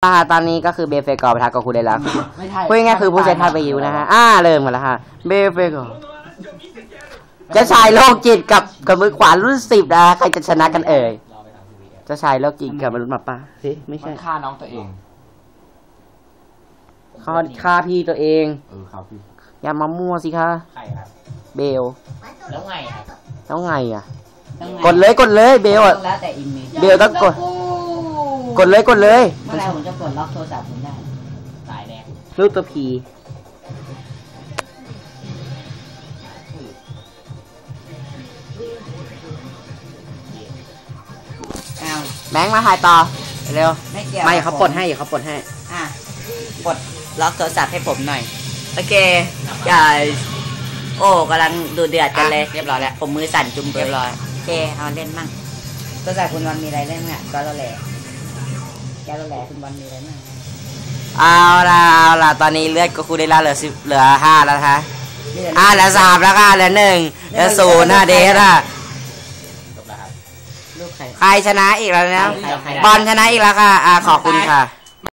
ตอนนี้ก็คือเบเฟกอร์ปะทะกับคูเดลักไม่ใช่พูดง่ายๆคือผู้ใช้ธาตุไปอยู่นะฮะเริ่มกันแล้วฮะเบเฟกอร์จะชายโลกจิตกับมือขวารุ่น10นะใครจะชนะกันเอ่ยจะชายโลกจิตกับมนุษย์หมาป่าสิไม่ใช่ฆ่าน้องตัวเองฆ่าพี่ตัวเองครับพี่อย่ามามั่วสิคะใครครับเบลแล้วไงครับแล้วไงอ่ะกดเลยเบลอ่ะแล้วแต่อิมเมจเบลต้องกดเลยเมื่อไรผมจะกดล็อกโทรศัพท์ผมได้สายแดงรูปตัวพีแบงค์มาถ่ายต่อเร็วไม่เขาปลดให้เขาปลดให้กดล็อกโทรศัพท์ให้ผมหน่อยโอเคอย่าโอ้กำลังดูเดือดกันเลยเรียบร้อยแล้วผมมือสั่นจุ่มเรียบร้อยโอเคเอาเล่นมั่งโทรศัพท์คุณวันมีอะไรเล่นเนี่ยก็แล้วแหละคุณวันมีอะไรมั่งเอาล่ะตอนนี้เลือดก็คูได้ละเหลือ5แล้วนะคะเหลือ3แล้วค่ะเหลือ1เหลือ0เดทใครชนะอีกแล้วนะบอลชนะอีกแล้วค่ะขอบคุณค่ะ